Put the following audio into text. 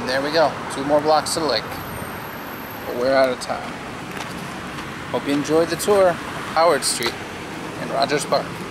And there we go, 2 more blocks to the lake. But we're out of time. Hope you enjoyed the tour of Howard Street in Rogers Park.